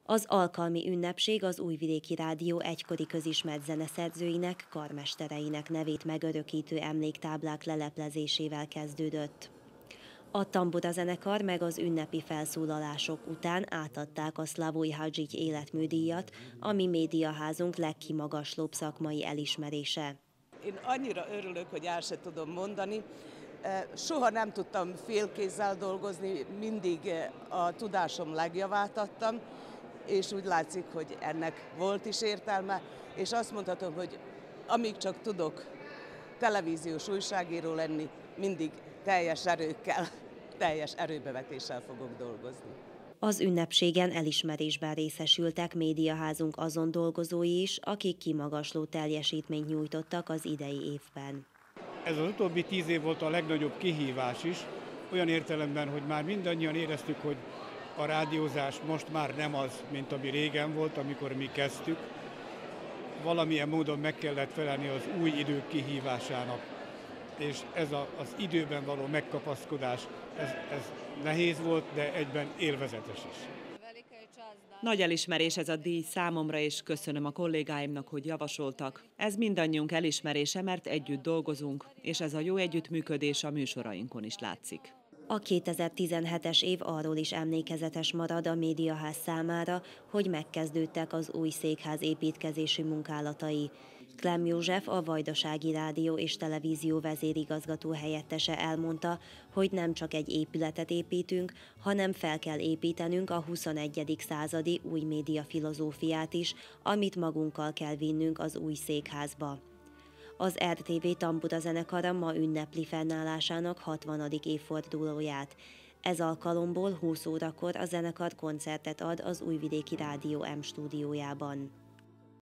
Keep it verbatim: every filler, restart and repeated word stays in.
Az alkalmi ünnepség az Újvidéki Rádió egykori közismert zeneszerzőinek, karmestereinek nevét megörökítő emléktáblák leleplezésével kezdődött. A tambura zenekar meg az ünnepi felszólalások után átadták a Slavoj Hadzsics életműdíjat, ami médiaházunk legkimagaslóbb szakmai elismerése. Én annyira örülök, hogy el se tudom mondani. Soha nem tudtam félkézzel dolgozni, mindig a tudásom legjavát adtam, és úgy látszik, hogy ennek volt is értelme, és azt mondhatom, hogy amíg csak tudok televíziós újságíró lenni, mindig teljes erőkkel, teljes erőbevetéssel fogok dolgozni. Az ünnepségen elismerésben részesültek médiaházunk azon dolgozói is, akik kimagasló teljesítményt nyújtottak az idei évben. Ez az utóbbi tíz év volt a legnagyobb kihívás is, olyan értelemben, hogy már mindannyian éreztük, hogy a rádiózás most már nem az, mint ami régen volt, amikor mi kezdtük. Valamilyen módon meg kellett felelni az új idők kihívásának, és ez a, az időben való megkapaszkodás, ez, ez nehéz volt, de egyben élvezetes is. Nagy elismerés ez a díj számomra, és köszönöm a kollégáimnak, hogy javasoltak. Ez mindannyiunk elismerése, mert együtt dolgozunk, és ez a jó együttműködés a műsorainkon is látszik. A kétezer-tizenhetes év arról is emlékezetes marad a médiaház számára, hogy megkezdődtek az új székház építkezési munkálatai. Klem József, a Vajdasági Rádió és Televízió vezérigazgató helyettese elmondta, hogy nem csak egy épületet építünk, hanem fel kell építenünk a huszonegyedik századi új média filozófiát is, amit magunkkal kell vinnünk az új székházba. Az er té vé tambura zenekara ma ünnepli fennállásának hatvanadik évfordulóját. Ez alkalomból húsz órakor a zenekar koncertet ad az Újvidéki Rádió M stúdiójában.